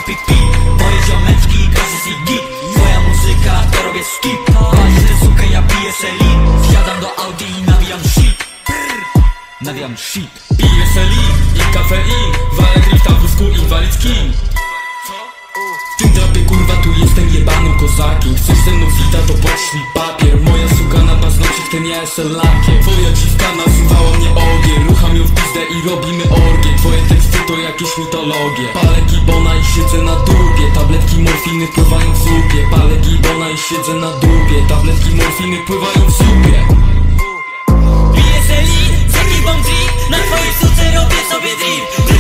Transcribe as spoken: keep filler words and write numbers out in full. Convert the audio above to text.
pik pik. Moje ziomeczki, kryzys i git. Twoja muzyka, to robię skip. Patrz tę sukę, ja piję selin. Wsiadam do Audi i nawijam shit. Nawijam shit. Piję selin i kafein. Walę drifta w wózku inwalidzkim. W tym trapie kurwa tu jestem jebanym kozakiem. Chcesz ze mną fita, to poszli papier. Moja suka na paznokciach, ten ja jestem lakiem. Twoja dziwka nazywała mnie ogier. Rucham ją w pizdę i robimy orgie. Twoje teksty to jakieś mitologie. Palę gibona i siedzę na dupie. Tabletki morfiny pływają w zupie. Palę gibona i siedzę na dupie. Tabletki morfiny pływają w zupie. Piję selin, z ekipą drip. Na twojej suce robię sobie drip.